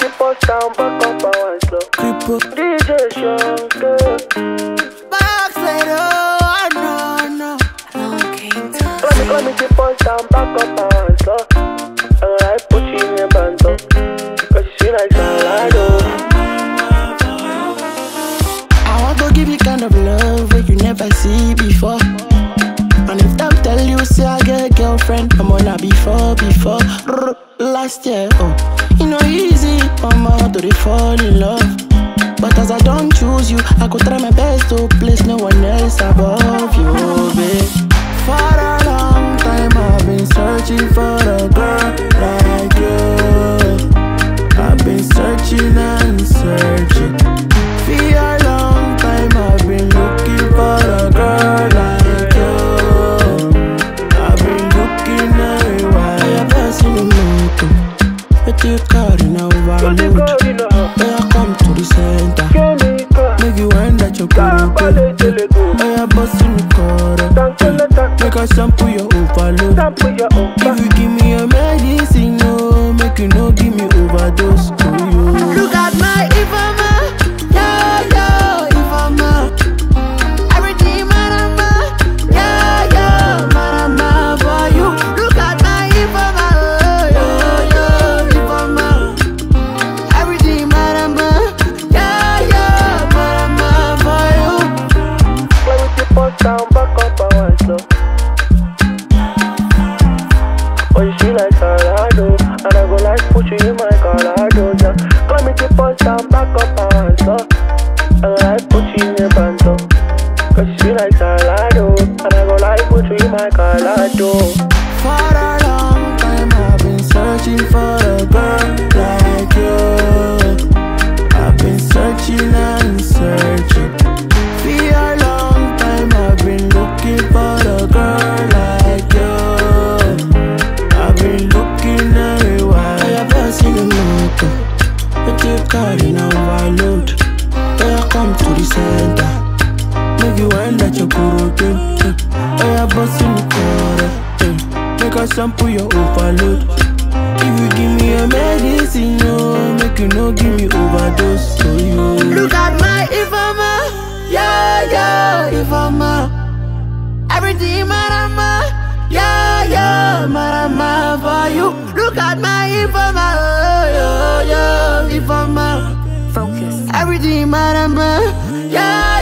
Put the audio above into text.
keep us down, back up and slow. Creep up. DJ Shonke. Backslide, oh, no. Let me keep us down, back up and slow. I put you in a bando, cause you see like Salado. I want to give you kind of love that you never see before. And if them tell you, say I get a girlfriend, I'm on a before. Last year, oh, you know easy, mama, to fall in love. But as I don't choose you, I could try my best to place no one else above you, babe. For a long time I've been searching for a girl like you. I've been searching and searching. For a long time I've been looking for a girl like you. I've been looking everywhere. I have never seen a motor, but you car in a overload. I come to the center, make you wind that your good. I have bust in the car, make a shampoo your overload. If you give me a medicine, no, make you no give me overdose. Look at my Ifama, yeah, Ifama. Everything marama, yeah, marama for you. Look at my Ifama, yeah, Ifama. Everything marama, yeah, marama for you. Let me keep us down, back up and slow. Oh, you see like Salado, and I go like put you in my Colorado, yeah. Let me keep us down, back up and slow. I go like put you in a bando, cause you see like Salado, and I go like put you in my Colorado. For a long time I've been searching for a girl like you. I've been searching and searching. For a long time I've been looking for a girl like you. I've been looking everywhere. I have never seen a motor, but you car in a overload. I come to the center, make you wind that your good. I have bust in the car, make a shampoo your overload. If you give me a medicine, no, make you no give me overdose. So you look at my Ifama, yeah, Ifama. Everything marama, yeah, marama for you. Look at my Ifama, yeah, Ifama. Focus. Everything marama, yeah.